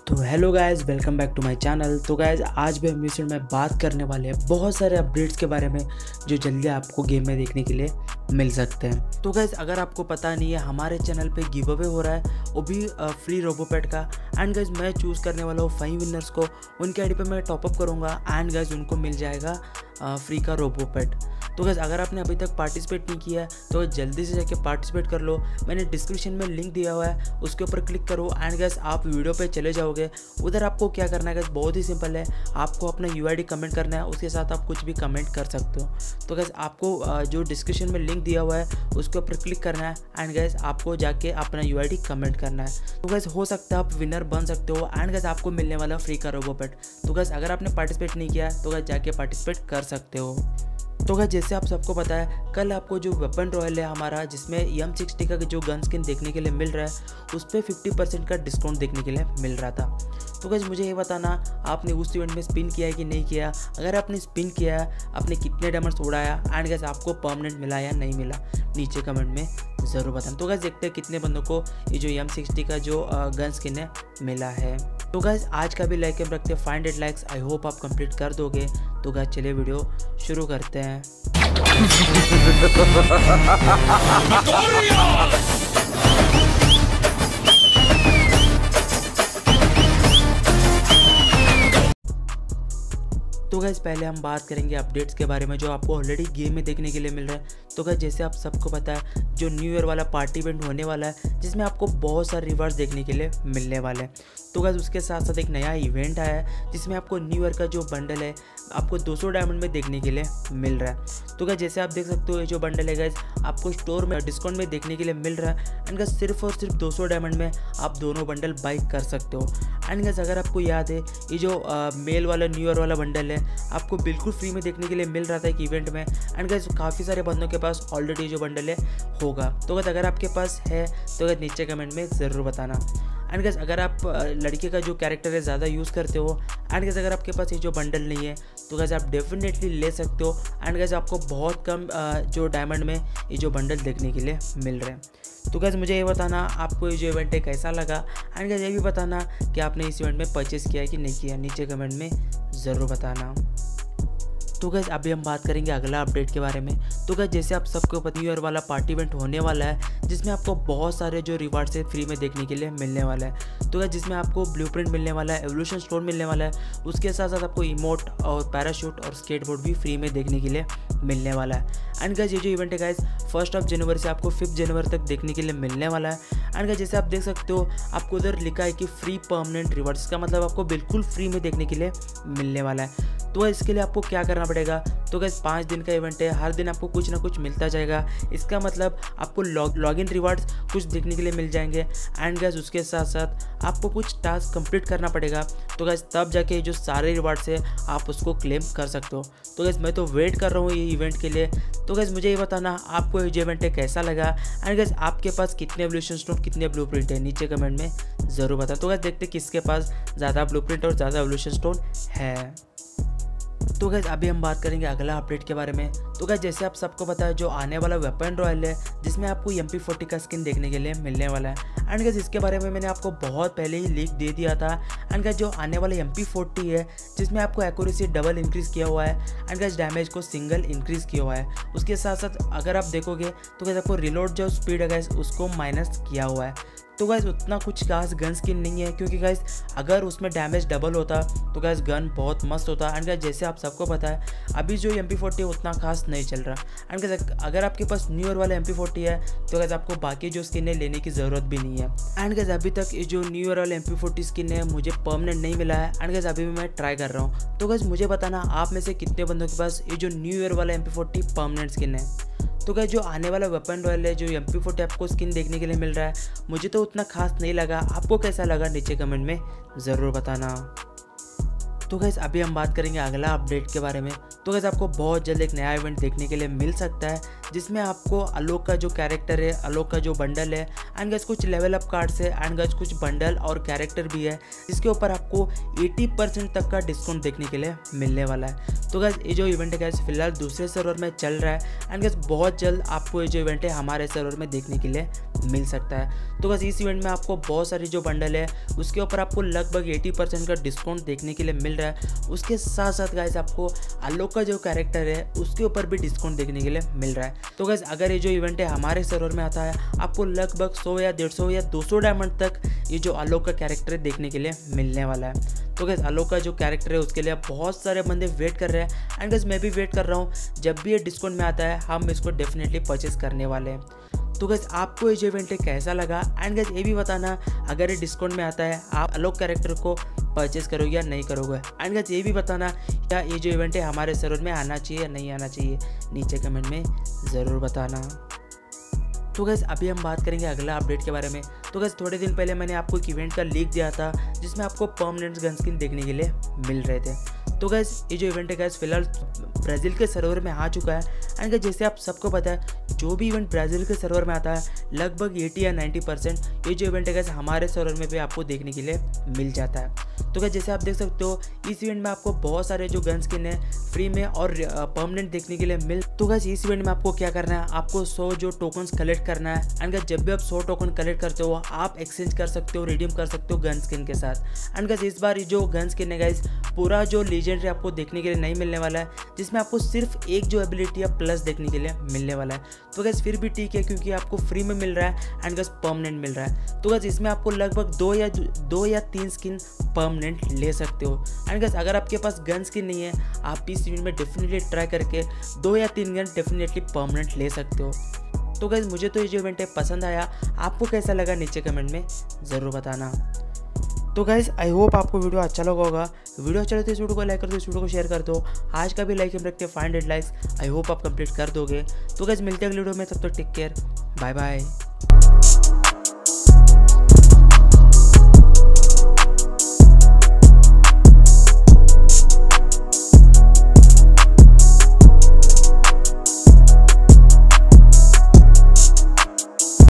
तो hello guys, welcome back to my channel. तो guys आज भी हम इस वीडियो में बात करने वाले हैं बहुत सारे अपडेट्स के बारे में जो जल्दी आपको गेम में देखने के लिए मिल सकते हैं। तो गाइस अगर आपको पता नहीं है, हमारे चैनल पे गिव अवे हो रहा है, वो भी फ्री रोबोपेट का। एंड गाइस मैं चूज़ करने वाला हूँ 5 विनर्स को, उनके आईडी पे मैं टॉपअप करूँगा एंड गाइस उनको मिल जाएगा फ्री का रोबोपेट। तो गाइस अगर आपने अभी तक पार्टिसिपेट नहीं किया है तो जल्दी से जाके पार्टिसिपेट कर लो। मैंने डिस्क्रिप्शन में लिंक दिया हुआ है, उसके ऊपर क्लिक करो एंड गाइस आप वीडियो पे चले जाओगे। उधर आपको क्या करना है गाइस, बहुत ही सिंपल है। आपको अपना यूआईडी कमेंट करना है, उसके साथ आप कुछ भी कमेंट कर सकते हो। तो गाइस आपको जो डिस्क्रिप्शन में लिंक दिया हुआ है उसके ऊपर क्लिक करना है एंड गाइस आपको जाके अपना यूआईडी कमेंट करना है। तो गाइस हो सकता है आप विनर बन सकते हो एंड गाइस आपको मिलने वाला फ्री का रोबोपेट। तो गाइस अगर आपने पार्टिसिपेट नहीं किया तो गाइस जाके पार्टिसिपेट कर सकते हो। तो गाइस जैसे आप सबको पता है, कल आपको जो वेपन रॉयल है हमारा, जिसमें M60 का जो गन स्किन देखने के लिए मिल रहा है, उस पर 50% का डिस्काउंट देखने के लिए मिल रहा था। तो गाइस मुझे ये बताना, आपने उस इवेंट में स्पिन किया है कि नहीं किया। अगर आपने स्पिन किया है, आपने कितने डायमंड्स उड़ाया एंड गाइस आपको परमानेंट मिला या नहीं मिला, नीचे कमेंट में ज़रूर बताना। तो गाइस देखते हैं कितने बंदों को ये जो M60 का जो गन स्किन है मिला है। तो गाइस आज का भी लाइक एम रखते हैं 500 लाइक्स। आई होप आप कंप्लीट कर दोगे। तो गाइस चलिए वीडियो शुरू करते हैं। तो गाइस पहले हम बात करेंगे अपडेट्स के बारे में जो आपको ऑलरेडी गेम में देखने के लिए मिल रहा है। तो गाइस जैसे आप सबको पता है, जो न्यू ईयर वाला पार्टी इवेंट होने वाला है, जिसमें आपको बहुत सारे रिवार्ड्स देखने के लिए मिलने वाले हैं। तो गाइस उसके साथ साथ एक नया इवेंट आया है, जिसमें आपको न्यू ईयर का जो बंडल है आपको 200 डायमंड में देखने के लिए मिल रहा है। तो गाइस जैसे आप देख सकते हो, ये जो बंडल है गाइस आपको स्टोर में डिस्काउंट में देखने के लिए मिल रहा है एंड गाइस सिर्फ और सिर्फ 200 डायमंड में आप दोनों बंडल बाई कर सकते हो। एंड गाइस अगर आपको याद है, ये जो मेल वाला न्यू ईयर वाला बंडल है आपको बिल्कुल फ्री में देखने के लिए मिल रहा था एक इवेंट में। एंड गाइस काफ़ी सारे बंदों के पास ऑलरेडी जो बंडल है होगा। तो गाइस अगर आपके पास है तो गाइस नीचे कमेंट में ज़रूर बताना। एंड गाइस अगर आप लड़के का जो कैरेक्टर है ज़्यादा यूज़ करते हो एंड गाइस अगर आपके पास ये जो बंडल नहीं है तो गाइस आप डेफिनेटली ले सकते हो। एंड गाइस आपको बहुत कम जो डायमंड में ये जो बंडल देखने के लिए मिल रहे हैं। तो गाइस मुझे ये बताना आपको ये जो इवेंट है कैसा लगा एंड गाइस ये भी बताना कि आपने इस इवेंट में परचेस किया है कि नहीं किया, नीचे कमेंट में ज़रूर बताना। तो गाइस अभी हम बात करेंगे अगला अपडेट के बारे में। तो गाइस जैसे आप सबको पता, न्यू ईयर वाला पार्टी इवेंट होने वाला है, जिसमें आपको बहुत सारे जो रिवार्ड्स है फ्री में देखने के लिए मिलने वाला है। तो गाइस जिसमें आपको ब्लूप्रिंट मिलने वाला है, एवोल्यूशन स्टोन मिलने वाला है, उसके साथ साथ आपको इमोट और पैराशूट और स्केटबोर्ड भी फ्री में देखने के लिए मिलने वाला है। एंड गाइस ये जो इवेंट है गाइस 1 जनवरी से आपको 5 जनवरी तक देखने के लिए मिलने वाला है। एंड गाइस जैसे आप देख सकते हो, आपको उधर लिखा है कि फ्री परमानेंट रिवार्ड्स, का मतलब आपको बिल्कुल फ्री में देखने के लिए मिलने वाला है। तो इसके लिए आपको क्या करना पड़ेगा, तो गाइस 5 दिन का इवेंट है, हर दिन आपको कुछ ना कुछ मिलता जाएगा। इसका मतलब आपको लॉगिन रिवार्ड्स कुछ देखने के लिए मिल जाएंगे एंड गाइस उसके साथ साथ आपको कुछ टास्क कंप्लीट करना पड़ेगा। तो गाइस तब जाके जो सारे रिवार्ड्स है आप उसको क्लेम कर सकते हो। तो गाइस मैं तो वेट कर रहा हूँ ये इवेंट के लिए। तो गाइस मुझे ये बताना आपको ये इवेंट है कैसा लगा एंड गाइस आपके पास कितने एवोल्यूशन स्टोन, कितने ब्लूप्रिंट है, नीचे कमेंट में ज़रूर बताओ। तो गाइस देखते किसके पास ज़्यादा ब्लूप्रिंट और ज़्यादा एवोल्यूशन स्टोन है। तो गाइस अभी हम बात करेंगे अगला अपडेट के बारे में। तो गाइस जैसे आप सबको पता है, जो आने वाला वेपन रॉयल है, जिसमें आपको MP40 का स्किन देखने के लिए मिलने वाला है। एंड गाइस इसके बारे में मैंने आपको बहुत पहले ही लीक दे दिया था। एंड गाइस जो आने वाला MP40 है, जिसमें आपको एक्यूरेसी डबल इंक्रीज़ किया हुआ है एंड गाइस डैमेज को सिंगल इंक्रीज़ किया हुआ है। उसके साथ साथ अगर आप देखोगे तो गाइस आपको रिलोड जो स्पीड है गाइस उसको माइनस किया हुआ है। तो गाइस उतना कुछ खास गन स्किन नहीं है, क्योंकि गाइस अगर उसमें डैमेज डबल होता तो गाइस गन बहुत मस्त होता। एंड गाइस जैसे आप सबको पता है, अभी जो MP40 उतना खास नहीं चल रहा। एंड गाइस अगर आपके पास न्यू ईयर वाला MP40 है तो गाइस आपको बाकी जो स्किन है लेने की ज़रूरत भी नहीं है। एंड गाइस अभी तक ये जो न्यू ईयर वाला MP40 स्किन है मुझे परमानेंट नहीं मिला है। एंड गाइस अभी भी मैं ट्राई कर रहा हूँ। तो गाइस मुझे बताना आप में से कितने बंदों के पास ये जो न्यू ईयर वाला MP40 परमानेंट स्किन है। तो गाइस जो आने वाला वेपन रॉयल है, जो MP40 आपको स्किन देखने के लिए मिल रहा है, मुझे तो उतना खास नहीं लगा। आपको कैसा लगा नीचे कमेंट में ज़रूर बताना। तो गाइस अभी हम बात करेंगे अगला अपडेट के बारे में। तो गाइस आपको बहुत जल्द एक नया इवेंट देखने के लिए मिल सकता है, जिसमें आपको आलोक का जो कैरेक्टर है, आलोक का जो बंडल है एंड गाइस कुछ लेवल अप कार्ड्स है एंड गाइस कुछ बंडल और कैरेक्टर भी है, जिसके ऊपर आपको 80% तक का डिस्काउंट देखने के लिए मिलने वाला है। तो गाइस ये जो इवेंट है गाइस फिलहाल दूसरे सर्वर में चल रहा है एंड गाइस बहुत जल्द आपको ये जो इवेंट है हमारे सर्वर में देखने के लिए मिल सकता है। तो बस इस इवेंट में आपको बहुत सारी जो बंडल है उसके ऊपर आपको लगभग 80% का डिस्काउंट देखने के लिए मिल रहा है। उसके साथ साथ गाइस आपको आलोक का जो कैरेक्टर है उसके ऊपर भी डिस्काउंट देखने के लिए मिल रहा है। तो गाइस अगर ये जो इवेंट है हमारे सर्वर में आता है आपको लगभग 100 या 150 या 200 डायमंड तक ये जो आलोक का कैरेक्टर है देखने के लिए मिलने वाला है। तो गाइस आलोक का जो कैरेक्टर है उसके लिए बहुत सारे बंदे वेट कर रहे हैं एंड गाइस मैं भी वेट कर रहा हूँ। जब भी ये डिस्काउंट में आता है हम इसको डेफिनेटली परचेस करने वाले हैं। तो गाइस आपको ये जो इवेंट है कैसा लगा एंड गाइस ये भी बताना अगर ये डिस्काउंट में आता है आप आलोक कैरेक्टर को परचेस करोगे या नहीं करोगे। एंड गाइस ये भी बताना क्या ये जो इवेंट है हमारे सर्वर में आना चाहिए या नहीं आना चाहिए, नीचे कमेंट में ज़रूर बताना। तो गाइस अभी हम बात करेंगे अगला अपडेट के बारे में। तो गाइस थोड़े दिन पहले मैंने आपको एक इवेंट का लीक दिया था जिसमें आपको परमानेंट गन स्किन देखने के लिए मिल रहे थे। तो गाइस ये जो इवेंट है गाइस फिलहाल ब्राज़ील के सर्वर में आ चुका है एंड गाइस जैसे आप सबको पता है जो भी इवेंट ब्राज़ील के सर्वर में आता है लगभग 80 या 90% ये जो इवेंट है गाइस हमारे सर्वर में भी आपको देखने के लिए मिल जाता है। तो गाइस जैसे आप देख सकते हो इस इवेंट में आपको बहुत सारे जो गन स्किन है फ्री में और परमानेंट देखने के लिए मिल। तो गाइस इस इवेंट में आपको क्या करना है, आपको 100 जो टोकन्स कलेक्ट करना है एंड गाइस जब भी आप 100 टोकन कलेक्ट करते हो आप एक्सचेंज कर सकते हो, रिडीम कर सकते हो गन स्किन के साथ। एंड गाइस इस बार जो गन स्किन है गाइस पूरा जो लीजेंडरी आपको देखने के लिए नहीं मिलने वाला है, जिसमें आपको सिर्फ एक जो एबिलिटी है प्लस देखने के लिए मिलने वाला है। तो गाइस फिर भी ठीक है क्योंकि आपको फ्री में मिल रहा है एंड गाइस परमानेंट मिल रहा है। तो गाइस इसमें आपको लगभग 2 या 3 स्किन परमानेंट ले सकते हो। एंड गाइस अगर आपके पास गन स्किन नहीं है आप इस इवेंट में डेफिनेटली ट्राई करके 2 या 3 गन डेफिनेटली परमानेंट ले सकते हो। तो गाइस मुझे तो ये जो इवेंट है पसंद आया, आपको कैसा लगा नीचे कमेंट में ज़रूर बताना। तो गाइस आई होप आपको वीडियो अच्छा लगा होगा। वीडियो अच्छा लगे तो इस वीडियो को लाइक कर दो, इस वीडियो को शेयर कर दो। आज का भी लाइक हम रखते हैं 500 लाइक्स, आई होप आप कंप्लीट कर दोगे। तो गाइस मिलते हैं अगले वीडियो में, तब तक टेक केयर, बाय बाय।